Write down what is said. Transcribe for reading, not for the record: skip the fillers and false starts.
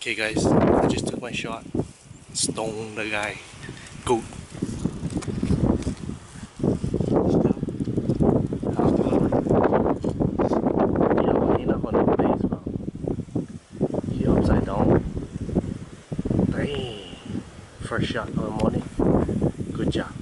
Okay guys, I just took my shot. Stoned the guy. Good. Upside down. Dang. First shot of the morning. Good job.